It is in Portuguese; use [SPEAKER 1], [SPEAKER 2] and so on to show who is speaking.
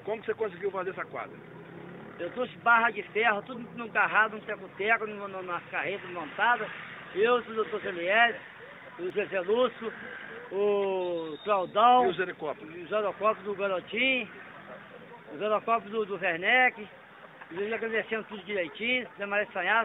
[SPEAKER 1] Como você conseguiu fazer essa quadra?
[SPEAKER 2] Eu trouxe barra de ferro, tudo no carrado, no teco-teco, nas carretas montadas. Eu, o doutor Celier, o Zezé Lúcio, o Claudão.
[SPEAKER 1] E os helicópteros?
[SPEAKER 2] Os helicópteros do Garotinho, os helicópteros do Werneck. E agradecendo tudo direitinho, da Maria Sanhada.